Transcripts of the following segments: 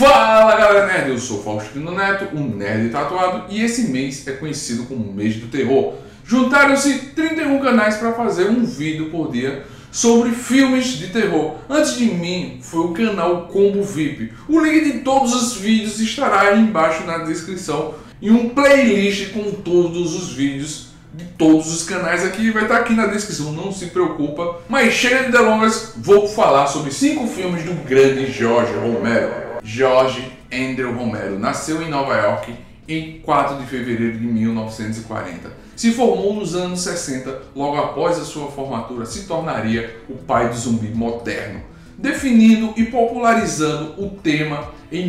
Fala galera nerd, eu sou Faustino Neto, o Nerd Tatuado, e esse mês é conhecido como mês do terror. Juntaram-se 31 canais para fazer um vídeo por dia sobre filmes de terror. Antes de mim foi o canal Combo VIP. O link de todos os vídeos estará aí embaixo na descrição e um playlist com todos os vídeos de todos os canais aqui vai estar aqui na descrição, não se preocupa. Mas chega de delongas, vou falar sobre 5 filmes do grande George Romero. George Andrew Romero nasceu em Nova York em 4 de fevereiro de 1940. Se formou nos anos 60, logo após a sua formatura se tornaria o pai do zumbi moderno, definindo e popularizando o tema em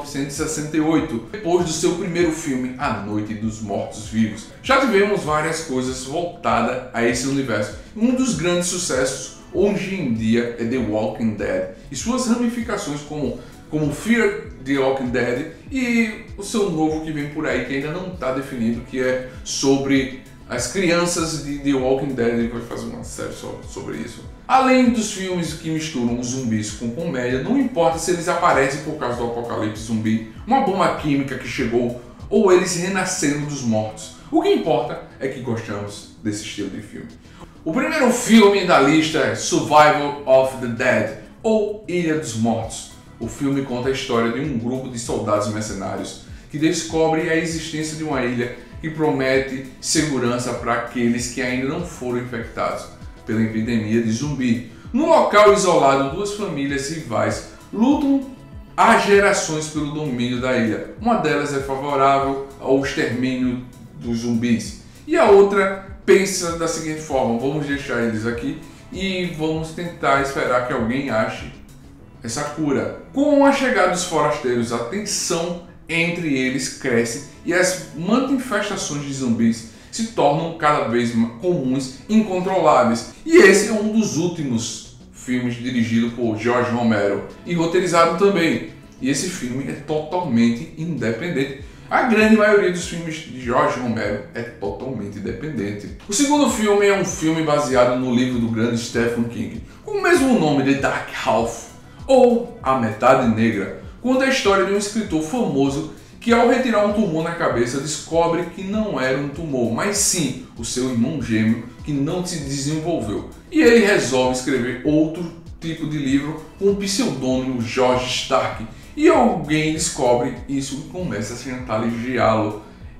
1968, depois do seu primeiro filme, A Noite dos Mortos-Vivos. Já tivemos várias coisas voltadas a esse universo. Um dos grandes sucessos hoje em dia é The Walking Dead e suas ramificações como Fear the Walking Dead e o seu novo que vem por aí que ainda não está definido, que é sobre as crianças de The Walking Dead. Ele vai fazer uma série só sobre isso. Além dos filmes que misturam os zumbis com comédia, não importa se eles aparecem por causa do apocalipse zumbi, uma bomba química que chegou ou eles renascendo dos mortos. O que importa é que gostamos desse estilo de filme. O primeiro filme da lista é Survival of the Dead, ou Ilha dos Mortos. O filme conta a história de um grupo de soldados mercenários que descobre a existência de uma ilha que promete segurança para aqueles que ainda não foram infectados pela epidemia de zumbi. No local isolado, duas famílias rivais lutam há gerações pelo domínio da ilha. Uma delas é favorável ao extermínio dos zumbis e a outra pensa da seguinte forma: vamos deixar eles aqui e vamos tentar esperar que alguém ache essa cura. Com a chegada dos forasteiros, a tensão entre eles cresce e as manifestações de zumbis se tornam cada vez comuns e incontroláveis. E esse é um dos últimos filmes dirigido por George Romero e roteirizado também. E esse filme é totalmente independente. A grande maioria dos filmes de George Romero é totalmente independente. O segundo filme é um filme baseado no livro do grande Stephen King, com o mesmo nome, The Dark Half, ou A Metade Negra. Conta a história de um escritor famoso que, ao retirar um tumor na cabeça, descobre que não era um tumor, mas sim o seu irmão gêmeo que não se desenvolveu. E ele resolve escrever outro tipo de livro com o pseudônimo George Stark. E alguém descobre isso e começa a chantageá-lo.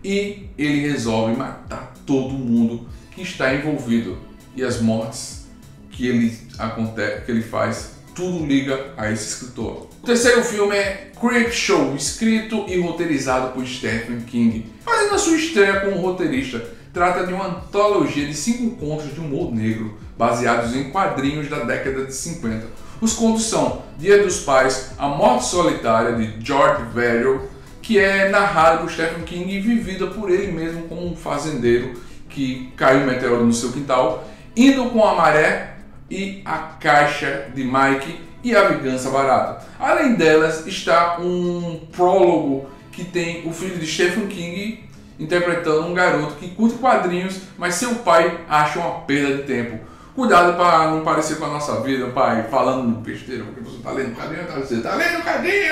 E ele resolve matar todo mundo que está envolvido. E as mortes que ele faz, tudo liga a esse escritor. O terceiro filme é Creepshow, escrito e roteirizado por Stephen King. Fazendo a sua estreia como roteirista, trata de uma antologia de 5 contos de humor negro, baseados em quadrinhos da década de 50. Os contos são Dia dos Pais, A Morte Solitária, de George Verrill, que é narrado por Stephen King e vivida por ele mesmo como um fazendeiro que caiu um meteoro no seu quintal, Indo com a Maré e A Caixa de Mike e A Vingança Barata. Além delas está um prólogo que tem o filho de Stephen King interpretando um garoto que curte quadrinhos, mas seu pai acha uma perda de tempo. Cuidado para não parecer com a nossa vida, pai, falando besteira, porque você está lendo quadrinho, você está lendo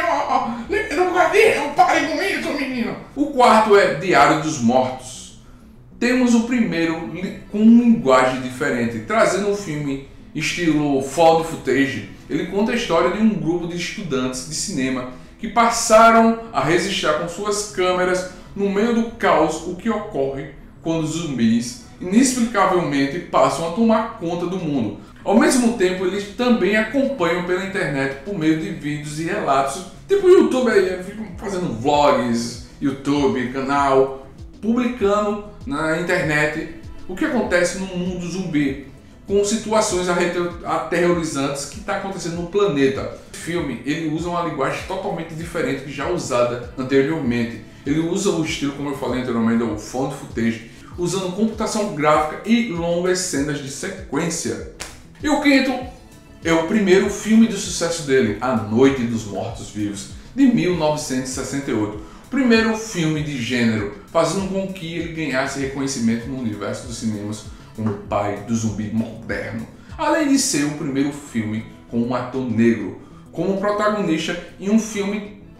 quadrinho, pare com isso, menino. O quarto é Diário dos Mortos. Temos o primeiro com uma linguagem diferente, trazendo um filme estilo found footage. Ele conta a história de um grupo de estudantes de cinema que passaram a registrar com suas câmeras no meio do caos o que ocorre quando os zumbis inexplicavelmente passam a tomar conta do mundo. Ao mesmo tempo, eles também acompanham pela internet por meio de vídeos e relatos, tipo YouTube aí, ficam fazendo vlogs, YouTube, canal, publicando na internet o que acontece no mundo zumbi, com situações aterrorizantes que está acontecendo no planeta. O filme ele usa uma linguagem totalmente diferente que já usada anteriormente. Ele usa o estilo, como eu falei anteriormente, o found footage, usando computação gráfica e longas cenas de sequência. E o quinto é o primeiro filme de sucesso dele, A Noite dos Mortos-Vivos, de 1968. O primeiro filme de gênero, fazendo com que ele ganhasse reconhecimento no universo dos cinemas como o pai do zumbi moderno. Além de ser o primeiro filme com um ator negro como protagonista em um filme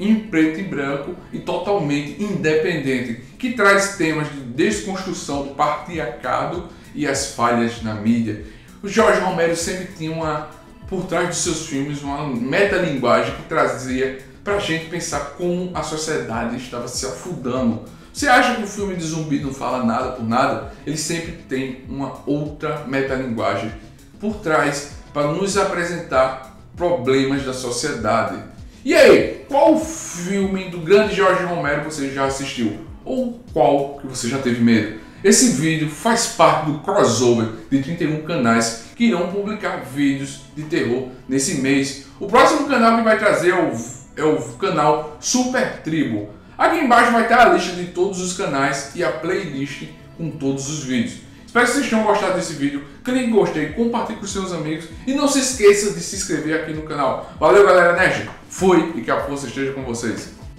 em preto e branco e totalmente independente, que traz temas de desconstrução do patriarcado e as falhas na mídia. O Jorge Romero sempre tinha por trás de seus filmes uma metalinguagem que trazia pra gente pensar como a sociedade estava se afundando. Você acha que o filme de zumbi não fala nada por nada? Ele sempre tem uma outra metalinguagem por trás para nos apresentar problemas da sociedade. E aí, qual filme do grande Jorge Romero você já assistiu? Ou qual que você já teve medo? Esse vídeo faz parte do crossover de 31 canais que irão publicar vídeos de terror nesse mês. O próximo canal que vai trazer é o canal Super Tribo. Aqui embaixo vai estar a lista de todos os canais e a playlist com todos os vídeos. Espero que vocês tenham gostado desse vídeo. Clique em gostei, compartilhe com seus amigos e não se esqueça de se inscrever aqui no canal. Valeu, galera nerd. Fui e que a força esteja com vocês.